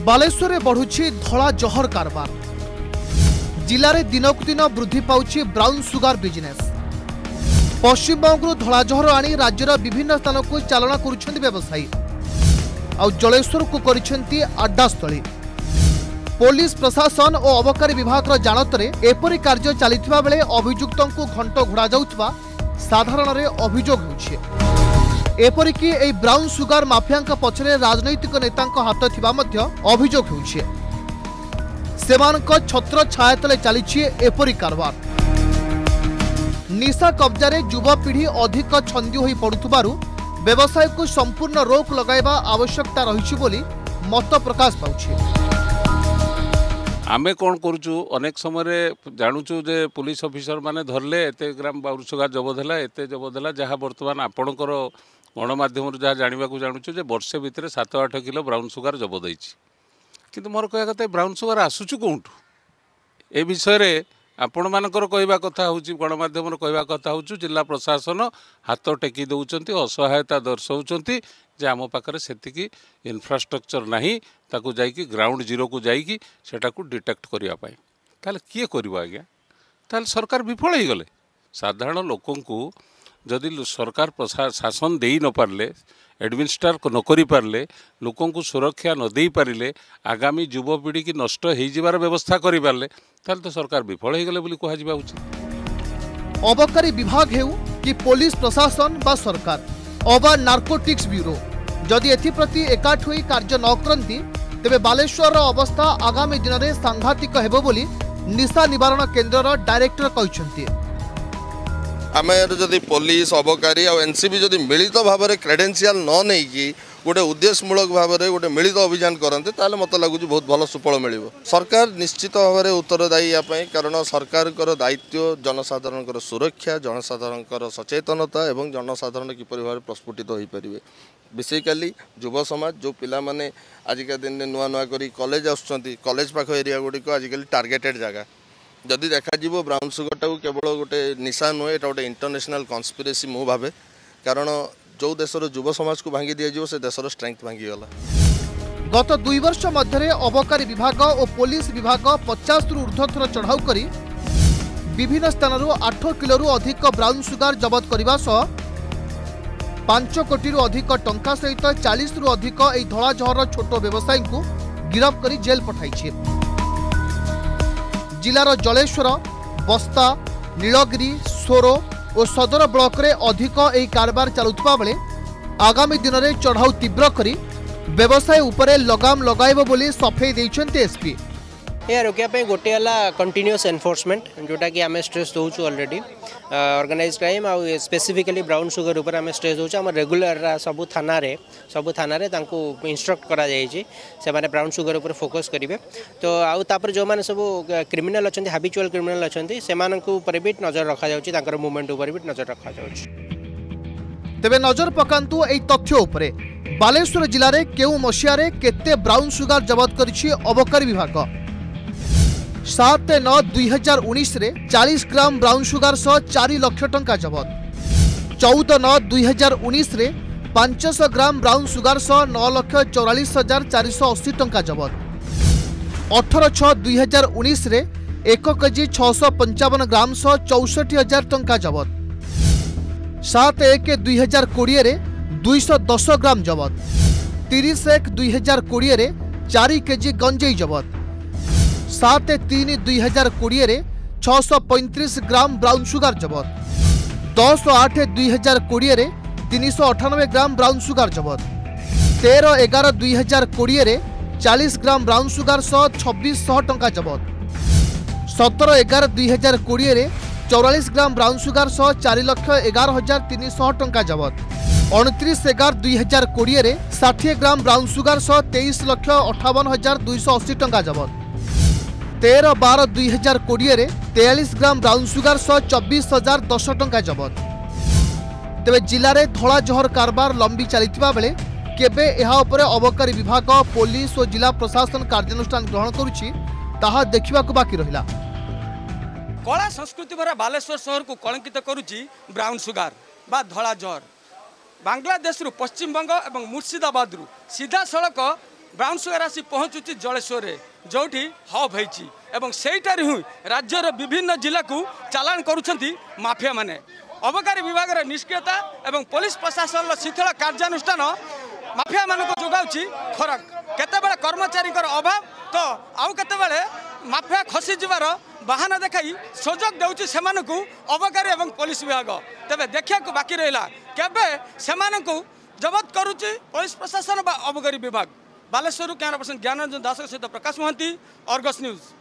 बालेश्वर में बढ़ुछि धला जहर कारबार। जिले में दिनकु दिन वृद्धि पाउछि ब्राउन सुगार बिजनेस। पश्चिमबंग धला जहर आनी राज्यर विभिन्न स्थान को चालना करुछन्ति व्यवसायी आउ जलेश्वर को करिसेंति अड्डास्थली। पुलिस प्रशासन और अबकारी विभाग जानतर एपरी कार्य चलता बेले अभियुक्तों को घंट घोड़ा जाउथबा साधारण रे अभियोग होछि। एपरिक एई ब्राउन सुगार माफिया पछरे राजनैतिक नेता हाथ थिबा मध्य अभियोग होछि। सेमानक छत्र छाया तले चलीछि एपरी कारबार। निशा कब्जा युवपीढ़ी अधिक छंदी होई पड़ुथबारु व्यवसाय को संपूर्ण रोक लगाइबा आवश्यकता रहिछि बोली मत प्रकाश पाउछि। आमे कौन करूँ अनेक समय जानुचु जे पुलिस ऑफिसर माने धरले एते ग्राम ब्राउन सुगार जबत है एते जबत है जहाँ बर्तमान आपणकर गणमाध्यम जहाँ जानवा जानुचु जे वर्षे भितर 7-8 किलो ब्राउन सुगार जबत होइछि। किंतु मोर कहया कथा ब्राउन सुगार आसुचु कोठु ए विषय आपण मानकर कहवा कथा होची गणमाध्यम कहवा कथा होचु जिला प्रशासन हाथ टेकी दउचंती असहायता दर्शाउचंती जे आम पाखरे सेतिकी इन्फ्रास्ट्रक्चर नाही ताकू जाइकी ग्राउंड जीरो को जाइकी सेटा को डिटेक्ट करिया पाए ताले किए करबा आज्ञा ताले सरकार विफल हो गले। साधारण लोकन को जदि सरकार शासन दे न पारले एडमिनिस्ट्रेटर को न करि पारले लोकन को सुरक्षा न दे पारिले आगामी युवपीढ़ी की नष्ट हो जिबार व्यवस्था करि पारले ताले तो सरकार विफल हो गले बोली कहा जिबा उचित। अबकारी विभाग हेउ कि पुलिस प्रशासन बा सरकार अबा नार्कोटिक्स ब्यूरो जदि एप्रति एकाठ होई कार्य न करती तेबे बालेश्वर अवस्था आगामी दिन में सांघातिक हेबो बोली निशा निवारण केन्द्र डायरेक्टर कहते। आम जदि पुलिस अबकारी और एनसीबी जदि मिलित भाव में क्रेडेंशियल न नहीं गोटे उद्देश्यमूलक भाव में गोटे मिलित अभियान करते ताले मत लगुच बहुत भल सुफल मिल। सरकार निश्चित भाव में उत्तरदायी यापाई कारण सरकार दायित्व जनसाधारण सुरक्षा जनसाधारण सचेतनता एवं जनसाधारण किपरि भाव प्रस्फुटित हो पारे। बेसिकाली युव समाज जो पिला माने आजिका दिन में नुआ नुआ करी कॉलेज आसुचंती कॉलेज पाख एरिया गुड़िक आजिकल टार्गेटेड जगह जदि देखा ब्राउन सुगार टाक केवल गोटे निशा नुहे एटा गोटे इंटरनेशनल कन्स्पिरेसी मु भावे कारण जो देशर युव समाज को भांगी दिया से देशर स्ट्रेंथ भांगीगला। गत 2 वर्ष मध्य अबकारी विभाग और पुलिस विभाग 50 रु ऊर्ध्व थर चढ़ाऊ करी विभिन्न स्थान 8 किलो अधिक ब्राउन सुगार जबत करने सह 5 कोटी अधिक टंका सहित 40 रु अधिक एई धला जहर छोट व्यवसायी को गिरफ्त करी जेल पठाई। जिलार जलेश्वर बस्ता नीलगिरी सोरो और सदर ब्लॉक रे अधिक एई कारबार चलुथबा बेले आगामी दिन में चढ़ाऊ तीव्र करी व्यवसाय उपरे लगाम लगाइबो बोली सफेई दैछन्ते एसपी। या रोकिया गोटे है कंटिन्यूअस एनफोर्समेंट जोटा कि आम स्ट्रेस दौचु ऑलरेडी ऑर्गेनाइज क्राइम आ स्पेसिफिकली ब्राउन सुगर उपर आम स्ट्रेस दौचु आम रेगुलर सबू थाना इंस्ट्रक्ट करा जायछि से माने ब्राउन सुगर उपर फोकस करेंगे। तो आउ तापर जो माने सब क्रिमिनल अच्छा हाबिचुअल क्रिमिनल अच्छा से भी नजर रखा जाउछि मूवमेंट उपर भी नजर रखा जाउछि। तेबे नजर पकांतु एई तथ्य उपरे बालेश्वर जिले में केउ मसियारे केते ब्राउन सुगार जबत करिछि अबकारी विभाग। 7/9/2019 रे 40 ग्राम ब्राउन सुगार सह 4 लाख टंका जबत। 14/9/2019 रे 500 ग्राम ब्राउन सुगार सह 9,44,480 टंका जबत। 18/6/2019 रे 1 केजी 655 ग्राम सह 64,000 टंका जबत। 7/1/2020 रे 210 ग्राम जबत। 30/1/2020 रे 4 केजी गंजेई जबत। 7/3/2020 रे 635 ग्राम ब्राउन सुगार जबत। 10/8/2020 रे 398 ग्राम ब्राउन सुगार जबत। 13/11/2020 रे 40 ग्राम ब्राउन सुगार सह 2600 टंका जबत। 17/11/2020 रे 44 ग्राम ब्राउन सुगार सह 4,11,300 टंका जबत। 29/11/2020 रे 60 ग्राम ब्राउन सुगार सह 23,58,280 टंका जबत। 13/12/2020 रे 43 ग्राम ब्राउन सुगार सह 24,010 टंका जबत। तेबे जिले में धला जहर कारबार लंबी चलता बेले केबे एहा उपरे अबकारी विभाग पुलिस और जिला प्रशासन कार्यानुष्ठान ग्रहण करुछि ताहा देखिबाकू बाकी रहिला। कला संस्कृति भरा बालेश्वर शहर को कलंकित करुछि ब्राउन सुगार बा धला जहर। बांग्लादेश रु पश्चिम बंग और मुर्शिदाबाद रु सीधा सड़क ब्राउन सुगर आसी पहुँचुची जलेश्वर जोठी हब होती एवं सेठार ही राज्यर विभिन्न जिला को चालाण करुछंती माफिया माने। अबकारी विभाग निष्क्रियता एवं पुलिस प्रशासन शिथिल कार्यानुष्ठान माफिया मानक जोगाउची फरक केतेबेले कर्मचारी अभाव तो आउ केतेबेले माफिया खसी जीवार बहाना देखाई सुजोग देउची सेमानकु अबकारी एवं पुलिस विभाग। तेबे देखिया को बाकी रहिला केबे सेमानकु जबत करुची पुलिस प्रशासन बा अबकारी विभाग। बालेश्वर कैमरा पर्सन ज्ञानरंजन दास सहित प्रकाश महांती, अर्गस न्यूज।